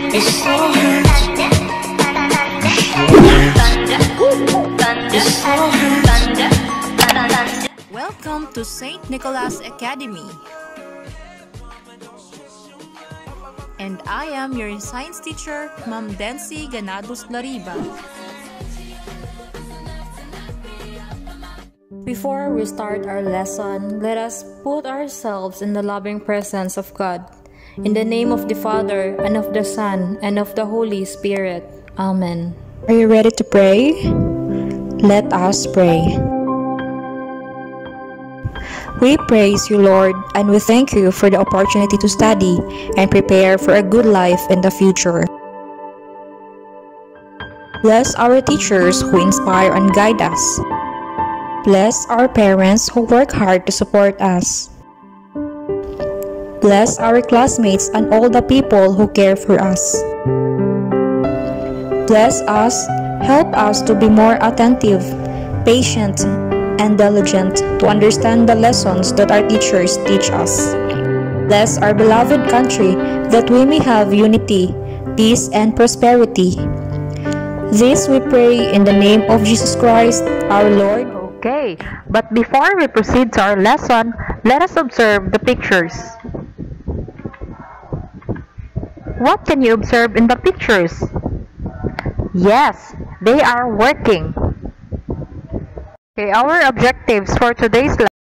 It still hurts. It still hurts. Welcome to St. Nicholas Academy. And I am your science teacher, Ma'am Dency Ganados Lariba. Before we start our lesson, let us put ourselves in the loving presence of God. In the name of the Father, and of the Son, and of the Holy Spirit. Amen. Are you ready to pray? Let us pray. We praise you, Lord, and we thank you for the opportunity to study and prepare for a good life in the future. Bless our teachers who inspire and guide us. Bless our parents who work hard to support us. Bless our classmates and all the people who care for us. Bless us, help us to be more attentive, patient, and diligent to understand the lessons that our teachers teach us. Bless our beloved country that we may have unity, peace, and prosperity. This we pray in the name of Jesus Christ, our Lord. Okay, but before we proceed to our lesson, let us observe the pictures. What can you observe in the pictures? Yes, they are working. Okay, our objectives for today's lesson.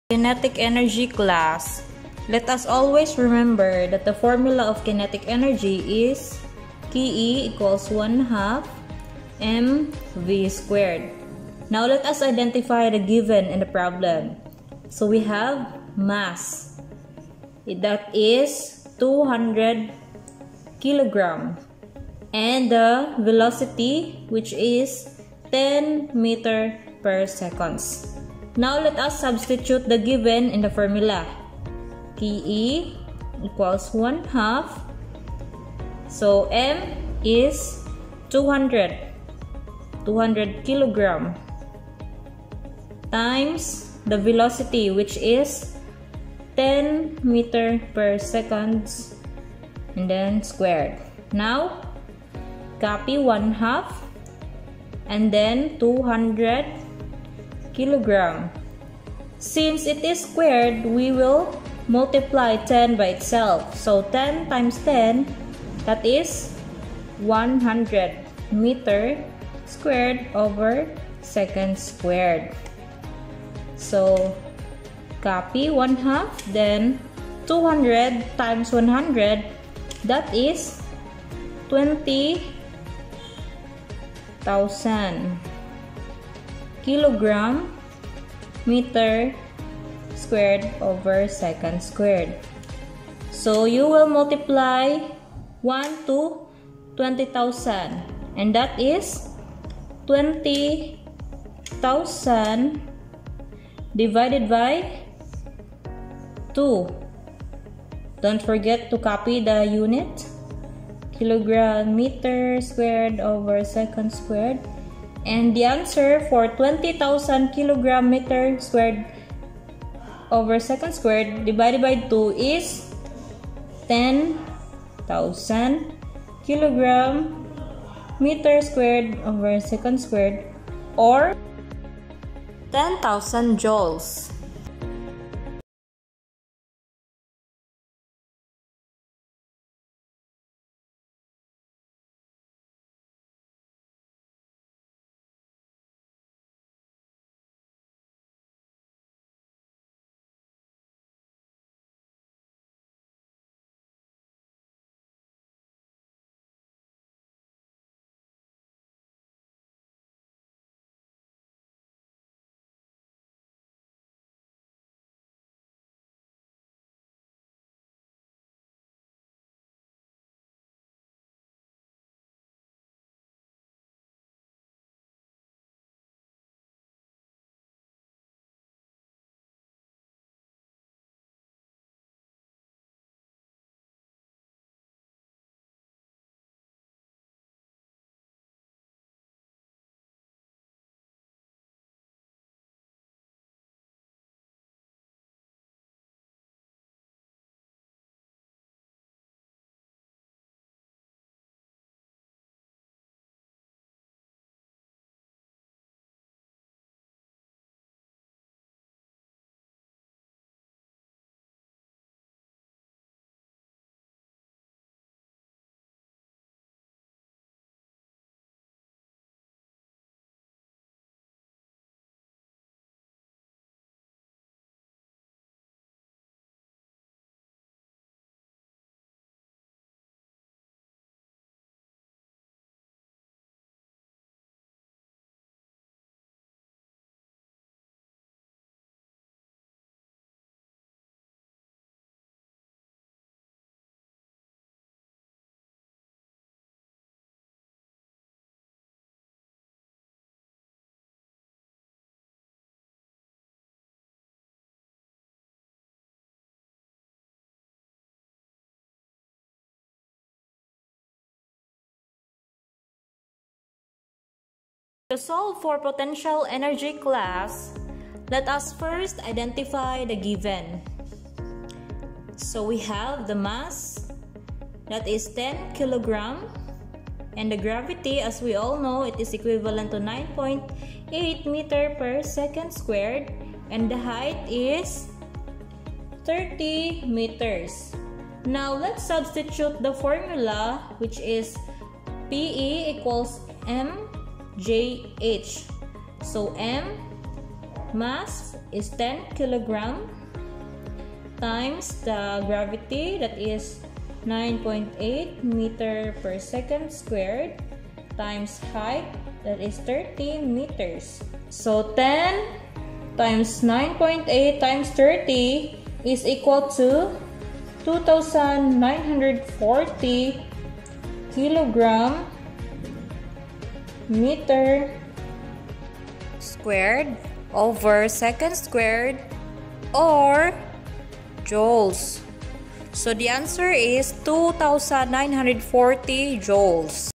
Kinetic energy class, let us always remember that the formula of kinetic energy is Ke equals 1/2 mv squared. Now let us identify the given in the problem. So we have mass, that is 200 kilogram, and the velocity, which is 10 meter per seconds. Now let us substitute the given in the formula. Ke equals 1/2. So m is 200 kilogram times the velocity, which is 10 meter per seconds, and then squared. Now copy 1/2 and then 200 kilogram. Since it is squared, we will multiply 10 by itself. So 10 times 10, that is 100 meter squared over second squared. So copy 1/2, then 200 times 100, that is 20,000 kilogram meter squared over second squared. So you will multiply 1 to 20,000, and that is 20,000 divided by 2. Don't forget to copy the unit. Kilogram meter squared over second squared. And the answer for 20,000 kilogram meter squared over second squared divided by 2 is 10,000 kilogram meter squared over second squared, or 10,000 joules. To solve for potential energy class, let us first identify the given. So we have the mass, that is 10 kilogram, and the gravity, as we all know, it is equivalent to 9.8 meter per second squared, and the height is 30 meters. Now let's substitute the formula, which is PE equals mjh. So m mass is 10 kilogram times the gravity, that is 9.8 meter per second squared, times height, that is 30 meters. So 10 times 9.8 times 30 is equal to 2,940 kilogram meter squared over second squared, or joules. So the answer is 2,940 joules.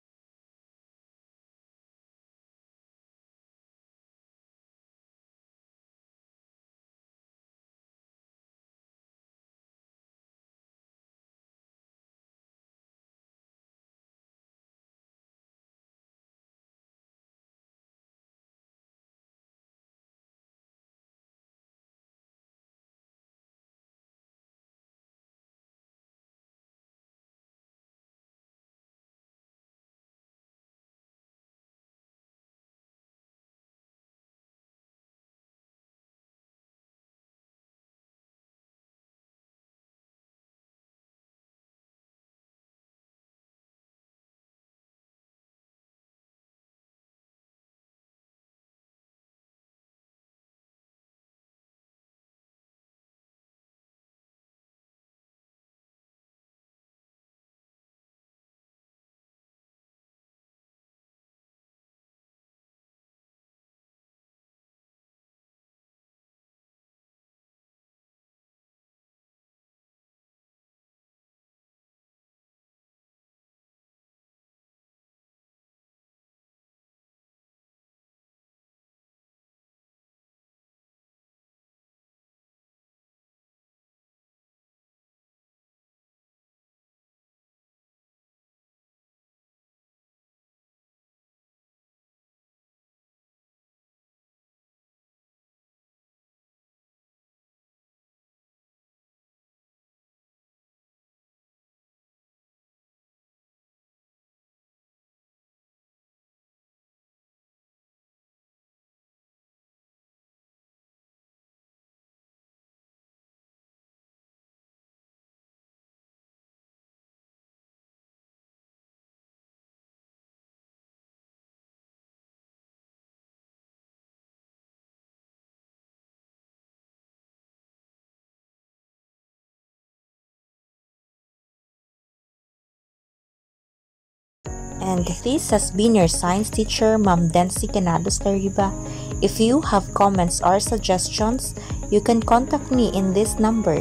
And this has been your science teacher, Ma'am Dency Canados Lariba. If you have comments or suggestions, you can contact me in this number,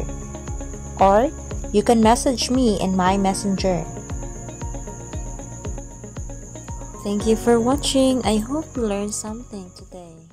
or you can message me in my messenger. Thank you for watching. I hope you learned something today.